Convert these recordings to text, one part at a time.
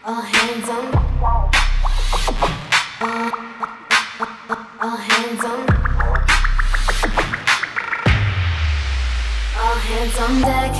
All hands on. All hands on. All hands on deck.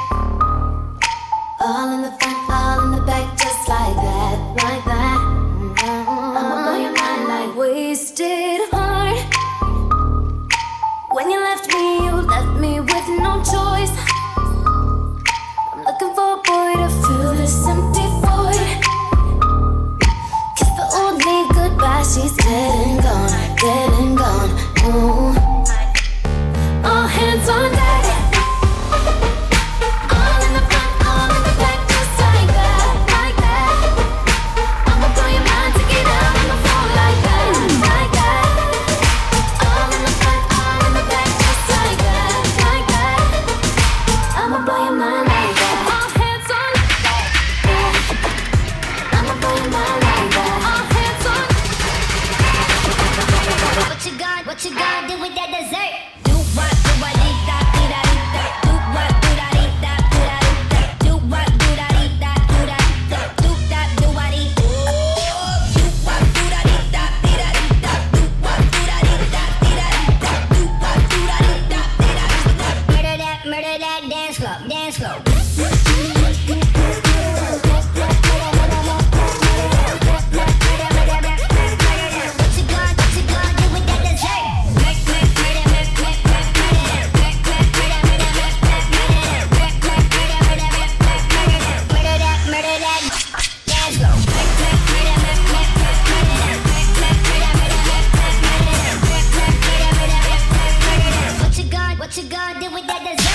All in the front, all in the back, just like that, like that. I'ma blow your mind like wasted heart. When you left me with no choice. I'm looking for a boy to fill this empty void. Kiss the old me goodbye, she's dead and gone, dead and gone. Ooh. All hands on deck. All in the front, all in the back, just like that, like that. I'ma blow your mind, take it out on the floor like that, like that. All in the front, all in the back, just like that, like that. I'ma blow your mind like that. All hands on. I'ma blow your mind like that. All hands on. What you gonna do with that dessert? Do what, do what, eat that, eat that, eat that. Do what, do that, eat that, do that, eat that. Do what, do that, eat that, do that, eat that. Do that, do what, eat. Do what, do that, eat that, eat that, eat that. Do what, do that, eat that, eat that, eat that. Do what, do that, eat that, eat that, eat that. Murder that, dance floor, dance floor. What you gonna do with that dessert?